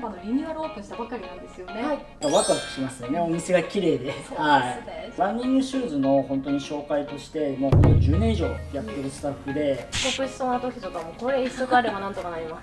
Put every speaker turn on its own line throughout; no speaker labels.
舗のリニューアルオープンしたばかりなんですよね。
はい、ワクワクしますよね。お店が綺麗で。ランニングシューズの本当に紹介として、もう10年以上やってるスタッフで、
遅刻しそうな時とかもこれ一足あればなんとかなります。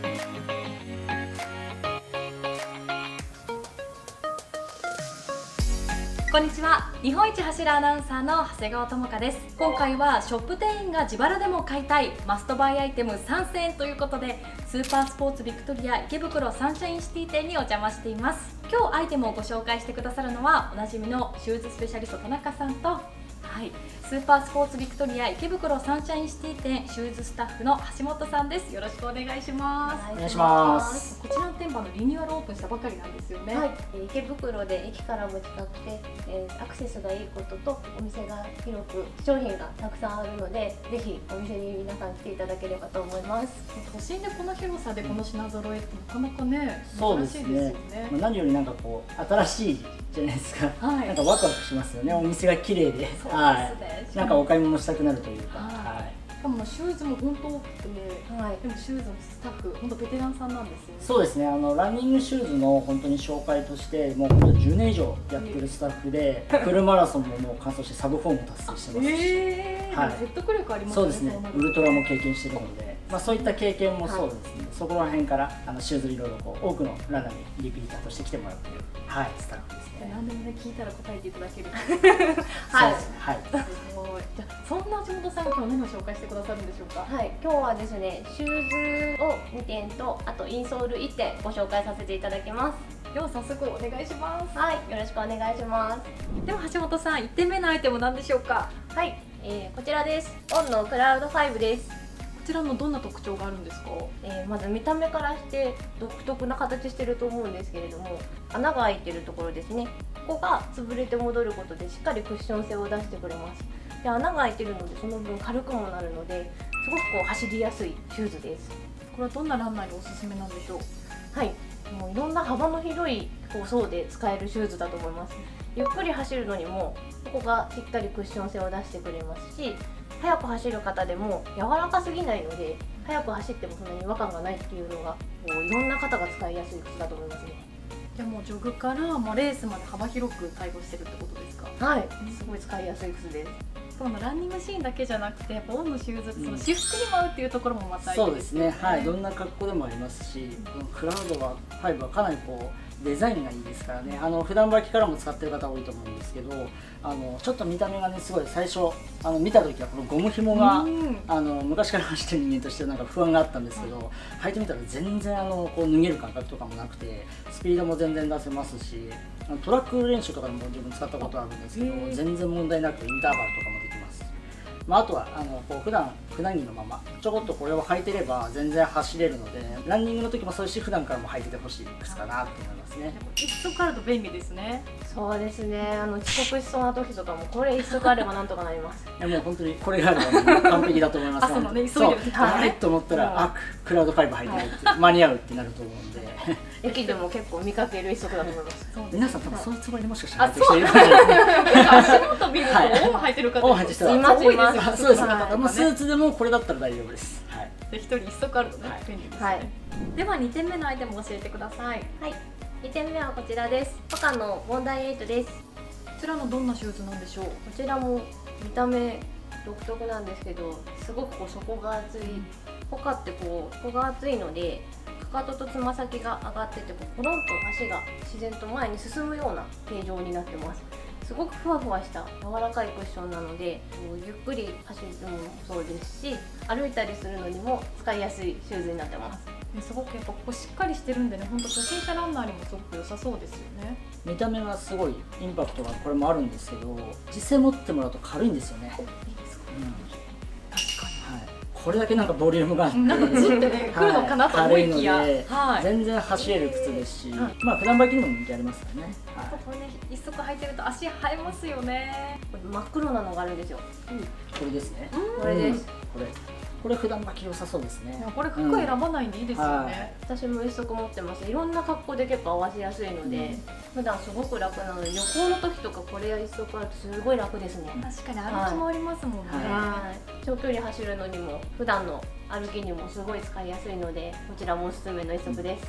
こんにちは。日本一走るアナウンサーの長谷川智香です。今回はショップ店員が自腹でも買いたいマストバイアイテム3選ということで、スーパースポーツビクトリア池袋サンシャインシティ店にお邪魔しています。今日アイテムをご紹介してくださるのはおなじみのシューズスペシャリスト田中さんと、スーパースポーツビクトリア池袋サンシャインシティ店シューズスタッフの橋本さんです。よろしくお願いします。
お願いします。
こちらの店舗のリニューアルオープンしたばかりなんですよね。
はい、池袋で駅からも近くて、アクセスがいいこととお店が広く商品がたくさんあるので、ぜひお店に皆さん来ていただければと思います。
都心でこの広さでこの品揃えってなかなかね、
そうですね。何よりなんかこう新しいじゃないですか。なんかワクワクしますよね。お店が綺麗で、なんかお買い物したくなるというか。
しかもシューズも本当多くて、でもシューズのスタッフ本当ベテランさんなんですよね。
そうですね。ランニングシューズの本当に紹介として、もう本当10年以上やってるスタッフで、フルマラソンももう完走してサブ4も達成してますし、
説得力ありますね。
そうですね。ウルトラも経験してるので、そういった経験もそうですね。そこら辺からシューズいろいろこう多くのランナーにリピーターとして来てもらっているスタッフですね。
何でもね聞いたら答えていただける。
はい。
すごい。じゃあそんな橋本さんが今日何を紹介してくださるんでしょうか。
はい。今日はですね、シューズを2点とあとインソール1点ご紹介させていただきます。
では早速お願いします。
はい。よろしくお願いします。
では橋本さん、1点目のアイテム何でしょうか。
はい。こちらです。オンのクラウド5です。
こちらのどんな特徴があるんですか。
まず見た目からして独特な形してると思うんですけれども、穴が開いてるところですね。ここが潰れて戻ることでしっかりクッション性を出してくれます。で、穴が開いてるのでその分軽くもなるので、すごくこう走りやすいシューズです。
これはどんなランナーにおすすめなんでしょう。
はい、もういろんな幅の広い層で使えるシューズだと思います。ゆっくり走るのにもここがしっかりクッション性を出してくれますし、速く走る方でも柔らかすぎないので速く走ってもそんなに違和感がないっていうのがいろんな方が使いやすい靴だと思いますね。
じゃあもうジョグからもうレースまで幅広く対応してるってことですか。
はい、すごい使いやすい靴です。
そのランニングシーンだけじゃなくて、やっぱオンのシューズってその私服にも合うっていうところもまたいいですね。
そうですね。はい、どんな格好でもありますし、このクラウドは5はかなりこうデザインがいいですからね。普段履きからも使ってる方多いと思うんですけど、ちょっと見た目がねすごい最初見た時はこのゴム紐が昔から走ってる人間としてなんか不安があったんですけど、履いてみたら全然こう脱げる感覚とかもなくて、スピードも全然出せますし、トラック練習とかでも自分使ったことあるんですけど、全然問題なくインターバルとかもできます。あとはこう普段普段着のままちょこっとこれを履いてれば全然走れるので、ランニングの時もそういうし普段からも履いててほしい靴かなと思いますね。
一足あると便利ですね。
そうですね。遅刻しそうな時とかもこれ一足あればなんとかなります。
もう本当にこれがあれば完璧だと思います。
そのね、急いでる時
はいと思ったらクラウド5履いてるって間に合うってなると思うんで。
駅でも結構見かける一足だと思います。
皆さん多分そういうつもりでもしかしたら履いてる人いるかもしれないですね。
足元見るとオン履いてる方
います。そうです。スーツでもこれだったら大丈夫です。はい。
で一人一足あるとね便利ですね。では2点目のアイテム教えてください。
はい。2点目はこちらです。ポカのボンダイ8です。
こちらのどんなシューズなんでしょう。こ
ちらも見た目独特なんですけど、すごくこう底が厚い。ポカってこう底が厚いので、かかととつま先が上がっててポロンと足が自然と前に進むような形状になってます。すごくふわふわした柔らかいクッションなので、ゆっくり走るのもそうですし、歩いたりするのにも使いやすいシューズになってます。
すごくやっぱここしっかりしてるんでね、本当初心者ランナーにもすごく良さそうですよね。
見た目はすごいインパクトがこれもあるんですけど、実際持ってもらうと軽いんですよね。
いいですか。
これだけなんかボリュームがあって、
なんかずってね来るのかなと思いきや、
全然走れる靴ですし、普段履きにも人気ありますからね。
これね一足履いてると足映えますよね。
真っ黒なのがあるんですよ。
これですね。
これです。
これ普段履き良さそうですね。
これ服選ばないんでいいですよね。
私も一足持ってます。いろんな格好で結構合わせやすいので、普段すごく楽なので、旅行の時とかこれ一足あるとすごい楽ですね。
確かに歩き回りますもんね。
長距離走るのにも普段の歩きにもすごい使いやすいので、こちらもおすすめの一足です。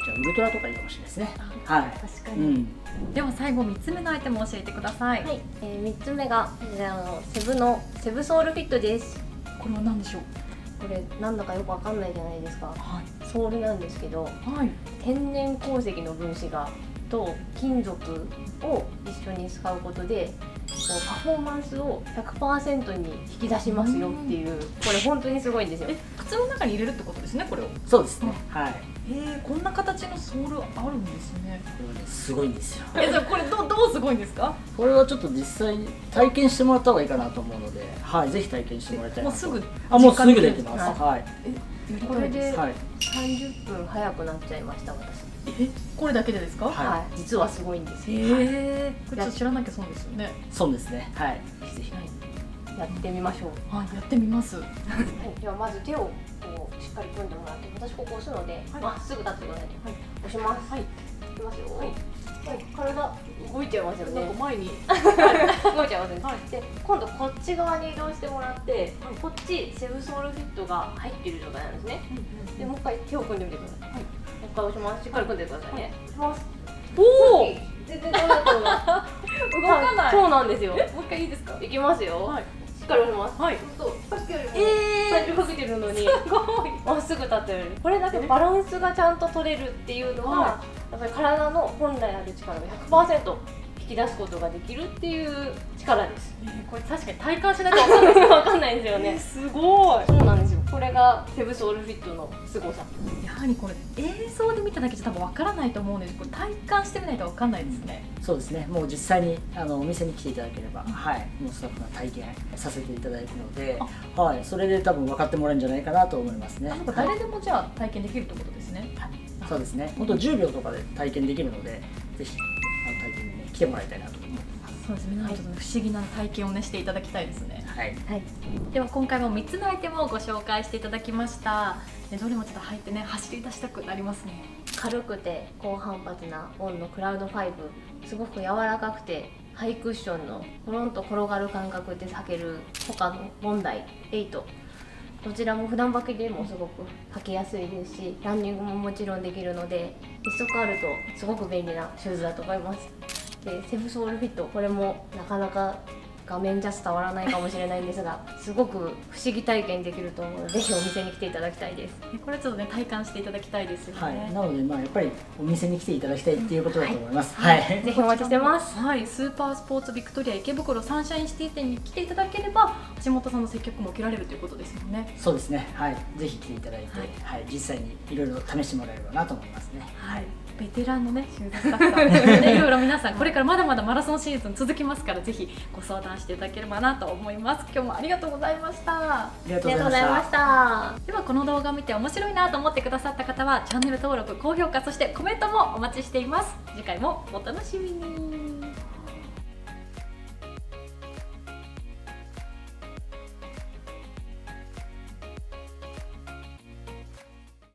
してはウルトラとかいいかもしれないですね。はい。
確かに、
うん。
では最後3つ目のアイテムを教えてください。
はい、3つ目がこちらのセブのセブソールフィットです。
これは何でしょう。
これなんだかよくわかんないじゃないですか。
は
ソールなんですけど、
いはい。
天然鉱石の分子がと金属を一緒に使うことでこうパフォーマンスを 100% に引き出しますよっていう、これ本当にすごいんですよ。
靴の中に入れるってことですね、これを。
そうですね。はい。
こんな形のソールあるんですね。
これはねすごいんですよ。
じゃあこれどうすごいんですか。
これはちょっと実際に体験してもらった方がいいかなと思うので、はい、ぜひ体験してもらいたいなと。
もうすぐ
もうすぐできます。
は
はい。
これで
はい。
30分早くなっちゃいました私。
これだけでですか。
はい
はい、実はすごいんですよ。
これちょっと知らなきゃ損ですよね。
そうですね。はい。ぜひ。
やってみましょう。
はい、やってみます。
はい、ではまず手をこうしっかり組んでもらって、私ここ押すのでまっすぐ立ってください。押します。はい、いきますよ。はい、体動いちゃいますよね。
なんか前に
動いちゃいますね。で、今度こっち側に移動してもらって、こっちセブソールフィットが入っている状態なんですね。で、もう一回手を組んでみてください。もう一回押します。しっかり組んでくださいね。押します。
おお、
全然動かない。そうなんですよ。
もう一回いいですか。
いきますよ。
はい。
しっかり押します。
はい。
そうさっきよりも最初かけてるのにまっすぐ立ってる。これだけバランスがちゃんと取れるっていうのがやっぱり体の本来ある力が 100% 引き出すことができるっていう力です。
これ確かに体感しないとわかんない
わかんないですよね。
すごい。
そうなんですよ。これがセブソールフィットの凄さ。
やはりこれ映像で見ただけじゃ多分わからないと思うんですけど、体感してみないとわかんないですね。
そうですね。もう実際にお店に来ていただければ、はい、もうスタッフが体験させていただくので、はい、それで多分分かってもらえるんじゃないかなと思いますね。
なんか誰でもじゃあ体験できるってことですね。
はい、そうですね。本当10秒とかで体験できるので、ぜひ体験にね来てもらいたいなと思います。
そうですね。皆さんちょっと不思議な体験をねしていただきたいですね。
はい。
はい。
では今回も3つのアイテムをご紹介していただきました。どれもちょっと入ってね走り出したくなりますね。
軽くて高反発なオンのクラウド5、すごく柔らかくてハイクッションのコロンと転がる感覚で履ける他のボンダイ8、どちらも普段履きでもすごく履きやすいですし、ランニングももちろんできるので一足あるとすごく便利なシューズだと思います。でセブソールフィット、これもなかなか画面じゃ伝わらないかもしれないんですが、すごく不思議体験できると思うので、ぜひお店に来ていただきたいです。
これちょっとね体感していただきたいですよね。
はい。なのでやっぱりお店に来ていただきたいっていうことだと思います。はい。
ぜひお待ちしてます。
はい、スーパースポーツビクトリア池袋サンシャインシティ店に来ていただければ橋本さんの接客も受けられるということですよね。
そうですね。はい。ぜひ来ていただいて、はい、実際にいろいろ試してもらえればなと思いますね。
はい。ベテランのねシューズスタッフさんねいろいろ皆さんこれからまだまだマラソンシーズン続きますから、ぜひご相談していただければなと思います。今日もありがとうございました。
ありが
ありがとうございました。
ではこの動画を見て面白いなと思ってくださった方はチャンネル登録、高評価、そしてコメントもお待ちしています。次回もお楽しみに。